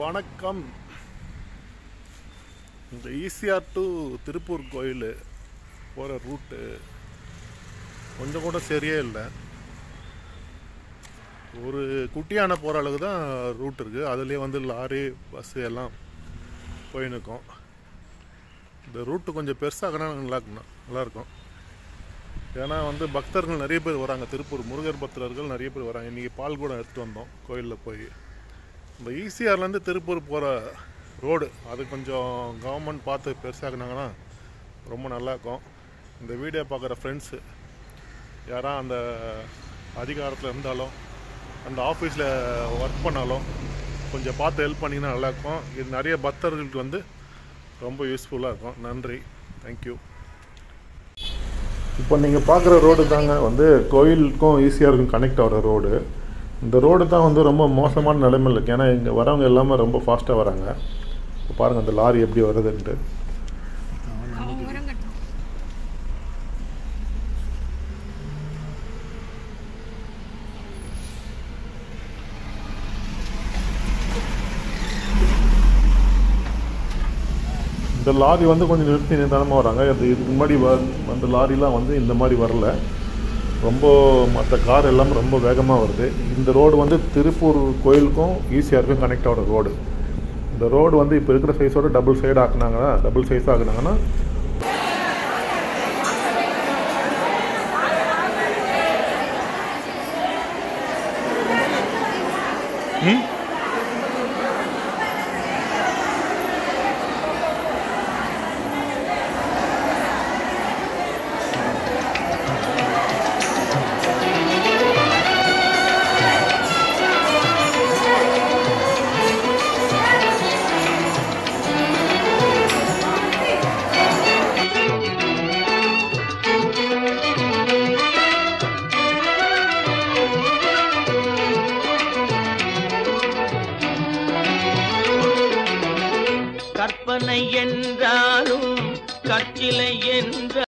வணக்கம். இந்த ECR to Tiruppur கோயில் போகிற ரூட்டு கொஞ்சம் கூட சரியே இல்லை. ஒரு குட்டியான போகிற அளவுக்கு தான் ரூட் இருக்குது. அதுலேயே வந்து லாரி பஸ்ஸு எல்லாம் போயின்னு இருக்கோம். இந்த ரூட்டு கொஞ்சம் பெருசாகனா நல்லாயிருக்கும். ஏன்னா வந்து பக்தர்கள் நிறைய பேர் வராங்க. திருப்பூர் முருகர் பக்தர்கள் நிறைய பேர் வராங்க. இன்றைக்கி பால் கூட எடுத்துகிட்டு வந்தோம் கோயிலில் போய். இந்த ஈசிஆர்லேருந்து திருப்பூர் போகிற ரோடு அது கொஞ்சம் கவர்மெண்ட் பார்த்து பெருசாகினாங்கன்னா ரொம்ப நல்லாயிருக்கும். இந்த வீடியோ பார்க்குற ஃப்ரெண்ட்ஸு யாரா அந்த அதிகாரத்தில் இருந்தாலும் அந்த ஆஃபீஸில் ஒர்க் பண்ணாலும் கொஞ்சம் பார்த்து ஹெல்ப் பண்ணிங்கன்னா நல்லாயிருக்கும். இது நிறைய பக்தர்களுக்கு வந்து ரொம்ப யூஸ்ஃபுல்லாக இருக்கும். நன்றி, தேங்க்யூ. இப்போ நீங்கள் பார்க்குற ரோடு தாங்க வந்து கோயிலுக்கும் ஈசிஆருக்கும் கனெக்ட் ஆகிற ரோடு. இந்த ரோடு தான் வந்து ரொம்ப மோசமான நிலைமையில் இருக்குது. ஏன்னா இங்கே வரவங்க எல்லாமே ரொம்ப ஃபாஸ்ட்டாக வராங்க. இப்போ பாருங்கள் அந்த லாரி எப்படி வருதுன்ட்டு. இந்த லாரி வந்து கொஞ்சம் நிறுத்தி நிதானமாக வராங்க. இதுக்கு முன்னாடி வந்து லாரிலாம் வந்து இந்த மாதிரி வரல. ரொம்ப மற்ற கார் எல்லாமே ரொம்ப வேகமாக வருது. இந்த ரோடு வந்து திருப்பூர் கோயிலுக்கும் ஈசிஆருக்கும் கனெக்ட் ஆகிற ரோடு. இந்த ரோடு வந்து இப்போ இருக்கிற சைஸோட டபுள் சைஸ் ஆக்குனாங்கன்னா கற்பனை என்றாலும் கற்சிலை என்ற